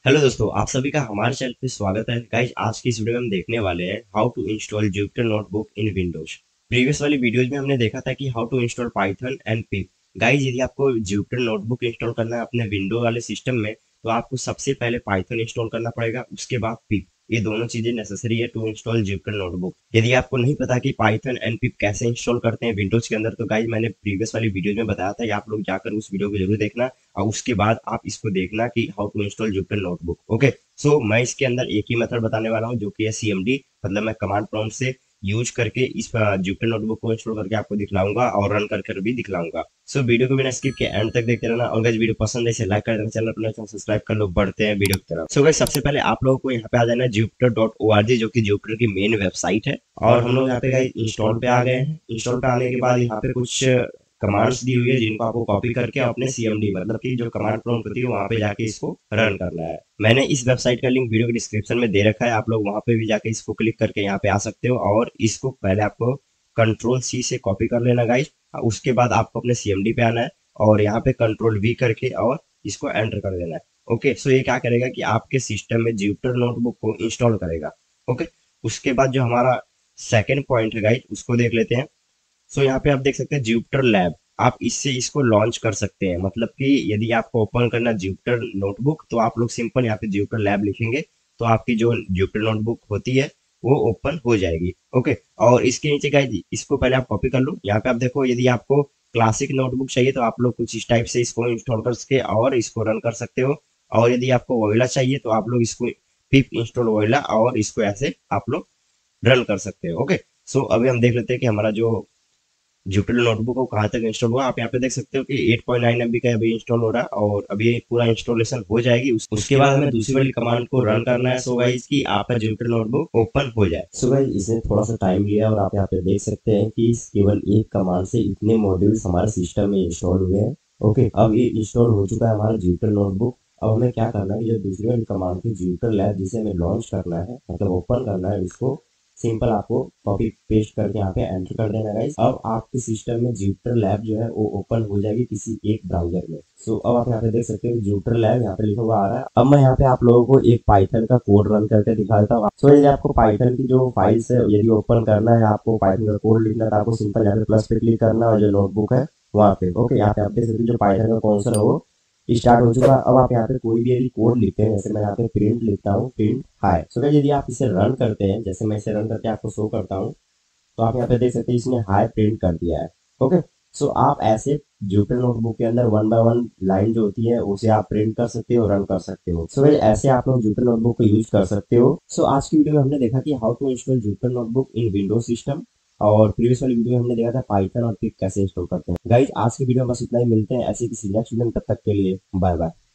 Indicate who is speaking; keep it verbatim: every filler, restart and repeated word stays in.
Speaker 1: Hello दोस्तों, आप सभी का हमारे चैनल पे स्वागत है। गाइज, आज की इस वीडियो में हम देखने वाले हैं how to install Jupyter notebook in Windows. Previous वाली वीडियोज में हमने देखा था कि how to install Python and pip. Guys, यदि आपको जुपिटर नोटबुक इंस्टॉल करना है अपने विंडो वाले सिस्टम में, तो आपको सबसे पहले पाइथन इंस्टॉल करना पड़ेगा, उसके बाद पिप। ये दोनों चीजें नेसेसरी है टू इंस्टॉल जुपिटर नोटबुक। यदि आपको नहीं पता कि पाइथन एंड पिप कैसे इंस्टॉल करते हैं विंडोज के अंदर, तो गाइज मैंने प्रीवियस वाली वीडियो में बताया था, आप लोग जाकर उस वीडियो को जरूर देखना और उसके बाद आप इसको देखना कि how to install Jupyter notebook. Okay, so so, मैं इसके अंदर एक ही मेथड बताने वाला हूँ जो कि है सीएमडी, मतलब मैं कमांड प्रॉम्प्ट से यूज करके इस जुपिटर नोटबुक को इंस्टॉल करके आपको दिखलाऊंगा और रन करके भी दिखलाऊंगा। सो so, वीडियो को बिना स्किप के एंड तक देखते रहना और गाइस वीडियो पसंद है इसे लाइक कर देना, चैनल अपना चैनल सब्सक्राइब कर लो। बढ़ते हैं वीडियो की तरफ। सो गाइस, सबसे पहले आप लोगों को यहाँ पे आ जाना Jupyter dot O R G, जो कि जुपिटर की मेन वेबसाइट है। और हम लोग यहाँ पे गाइस इंस्टॉल पे आ गए हैं। इंस्टॉल पे आने के बाद यहाँ पे कुछ कमांड्स दी हुई है जिनको आपको कॉपी करके अपने सीएमडी, मतलब कि जो कमांड प्रॉम्प्ट होती है वहां पे जाके इसको रन करना है। मैंने इस वेबसाइट का लिंक वीडियो के डिस्क्रिप्शन में दे रखा है, आप लोग वहां पे भी जाके इसको क्लिक करके यहाँ पे आ सकते हो। और इसको पहले आपको कंट्रोल सी से कॉपी कर लेना गाइस। उसके बाद आपको अपने सीएमडी पे आना है और यहाँ पे कंट्रोल वी करके और इसको एंटर कर देना है। ओके, सो ये क्या करेगा कि आपके सिस्टम में जुपिटर नोटबुक को इंस्टॉल करेगा। ओके, उसके बाद जो हमारा सेकेंड पॉइंट है गाइस, उसको देख लेते हैं। सो यहाँ पे आप देख सकते हैं जुपिटर लैब, आप इससे इसको लॉन्च कर सकते हैं। मतलब कि यदि आपको ओपन करना जुपिटर नोटबुक, तो आप लोग सिंपल यहाँ पे जुपिटर लैब लिखेंगे तो आपकी जो जुपिटर नोटबुक होती है वो ओपन हो जाएगी। ओके, और इसके नीचे गाइस इसको पहले आप कॉपी कर लो। यहाँ पे आप देखो, यदि आपको क्लासिक नोटबुक चाहिए तो आप लोग कुछ इस टाइप से इसको इंस्टॉल करके और इसको रन कर सकते हो। और यदि आपको वोइला चाहिए तो आप लोग इसको पिप इंस्टॉल वोइला और इसको ऐसे आप लोग रन कर सकते हो। ओके, सो अभी हम देख लेते हैं कि हमारा जो जुपिटर नोटबुक को कहाँ तक इंस्टॉल हुआ। आप यहाँ पे देख सकते हो कि एट पॉइंट नाइन एमबी का अभी इंस्टॉल हो रहा है और अभी पूरा इंस्टॉलेशन हो जाएगी। उस, उसके बाद हमें दूसरी वाली कमांड को रन करना है। सो गाइस कि आपका जुपिटर नोटबुक ओपन हो जाए। सो गाइस, इसने थोड़ा सा टाइम लिया और आप यहाँ पे देख सकते हैं कि केवल एक कमांड से इतने मॉड्यूल्स हमारे सिस्टम में इंस्टॉल हुए हैं। ओके, अब ये इंस्टॉल हो चुका है हमारा जुपिटर नोटबुक। अब हमें क्या करना है, जो दूसरी वाली कमांड थी जुपिटर लैब, जिसे हमें लॉन्च करना है, मतलब ओपन करना है, इसको सिंपल आपको कॉपी पेस्ट करके यहाँ पे एंटर कर देना गाइस। अब आपके सिस्टम में जुपिटर लैब जो है वो ओपन हो जाएगी किसी एक ब्राउजर में। सो so, अब आप यहाँ पे देख सकते हो जुपिटर लैब यहाँ पे लिखा हुआ आ रहा है। अब मैं यहाँ पे आप लोगों को एक पाइथन का कोड रन करके दिखा देता हूँ। सो so, यदि आपको पाइथन की जो फाइल्स है यदि ओपन करना है, आपको पाइथन का कोड लिखना है, तो आपको सिंपल यहाँ पे प्लस पे क्लिक करना है और जो नोटबुक है वहाँ पे। ओके, यहाँ पे आप देख सकते हो जो पाइथन का कौन सा है वो स्टार्ट हो चुका है। अब आप यहाँ पे कोई भी यदि कोड लिखते हैं, जैसे मैं यहाँ पे प्रिंट लिखता हूँ, प्रिंट हाई। सो गाइस, यदि आप इसे रन करते हैं, जैसे मैं इसे रन करके आपको शो करता हूँ, तो आप यहाँ पे देख सकते हैं इसने हाई प्रिंट कर दिया है। ओके, सो आप ऐसे जुपिटर नोटबुक के अंदर वन बाय वन लाइन जो होती है उसे आप प्रिंट कर सकते हो, रन कर सकते हो। सो गाइस, ऐसे आप लोग जुपिटर नोटबुक को यूज कर सकते हो। सो आज की वीडियो में हमने देखा कि how to install Jupyter notebook in Windows system, और प्रीवियस वाली वीडियो में हमने देखा था पाइथन और पिप कैसे इंस्टॉल करते हैं। गाइस, आज की वीडियो में बस इतना ही। मिलते हैं ऐसे किसी नेक्स्ट वीडियो में, तब तक के लिए बाय बाय।